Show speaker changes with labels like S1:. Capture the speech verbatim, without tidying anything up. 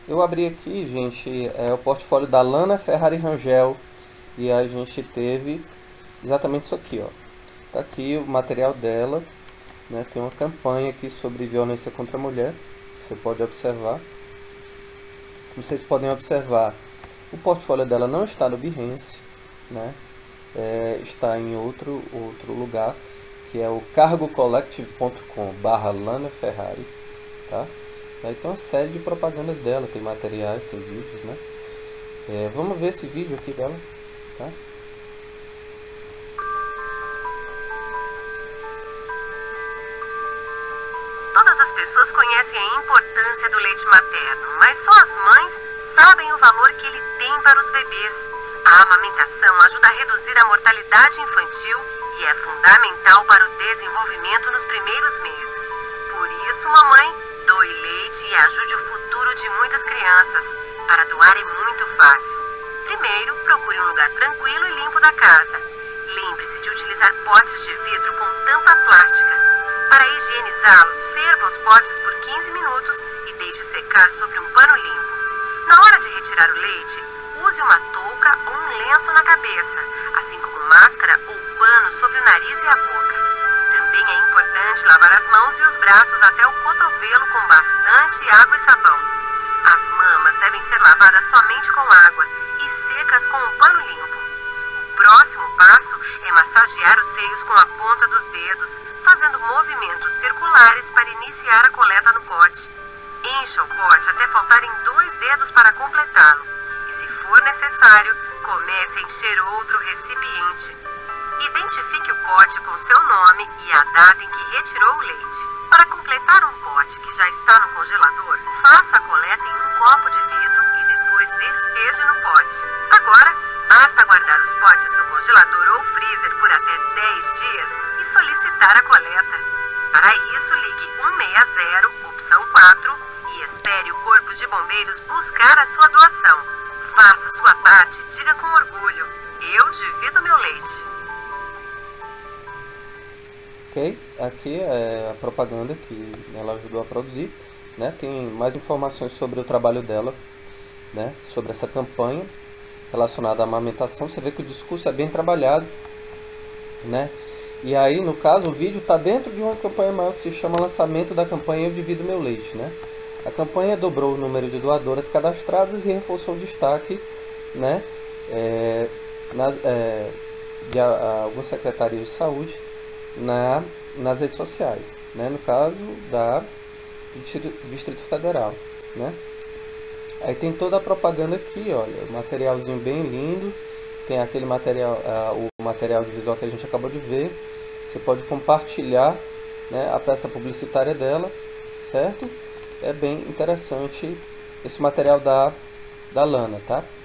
S1: Eu abri aqui, gente, é o portfólio da Lana Ferrari Rangel e a gente teve exatamente isso aqui, ó. Tá aqui o material dela, né? Tem uma campanha aqui sobre violência contra a mulher, você pode observar. Como vocês podem observar, o portfólio dela não está no Behance, né? É, está em outro, outro lugar, que é o cargo collective ponto com barra Lana Ferrari, tá? Aí tem uma série de propagandas dela, tem materiais, tem vídeos, né? É, vamos ver esse vídeo aqui dela, tá?
S2: Todas as pessoas conhecem a importância do leite materno, mas só as mães sabem o valor que ele tem para os bebês. A amamentação ajuda a reduzir a mortalidade infantil e é fundamental para o desenvolvimento nos primeiros meses. Por isso, mamãe, doe leite e ajude o futuro de muitas crianças. Para doar é muito fácil. Primeiro, procure um lugar tranquilo e limpo da casa. Lembre-se de utilizar potes de vidro com tampa plástica. Para higienizá-los, ferva os potes por quinze minutos e deixe secar sobre um pano limpo. Na hora de retirar o leite, use uma touca ou um lenço na cabeça, assim como máscara ou pano sobre o nariz e a boca. Também é importante lavar as mãos e os braços até o cotovelo com bastante água e sabão. As mamas devem ser lavadas somente com água e secas com um pano limpo. O próximo passo é massagear os seios com a ponta dos dedos, fazendo movimentos circulares para iniciar a coleta no pote. Encha o pote até faltarem dois dedos para completá-lo. E se for necessário, comece a encher outro recipiente. Identifique o pote com seu nome e a data em que retirou o leite. Para completar um pote que já está no congelador, faça a coleta em um copo de vidro e depois despeje no pote. Agora, basta guardar os potes no congelador ou freezer por até dez dias e solicitar a coleta. Para isso, ligue um seis zero, opção quatro, e espere o Corpo de Bombeiros buscar a sua doação. Faça sua parte e diga com orgulho: eu divido meu leite.
S1: Ok, aqui é a propaganda que ela ajudou a produzir, né? Tem mais informações sobre o trabalho dela, né? Sobre essa campanha relacionada à amamentação. Você vê que o discurso é bem trabalhado, né? E aí, no caso, o vídeo está dentro de uma campanha maior que se chama Lançamento da Campanha Eu Divido Meu Leite, né? A campanha dobrou o número de doadoras cadastradas e reforçou o destaque, né? É, nas, é, de a, a algumas secretarias de saúde na, nas redes sociais, né? No caso da Distrito, Distrito Federal, né? Aí tem toda a propaganda aqui, olha, o materialzinho bem lindo, tem aquele material, uh, o material de visual que a gente acabou de ver. Você pode compartilhar, né, a peça publicitária dela, certo? É bem interessante esse material da, da Lana, tá?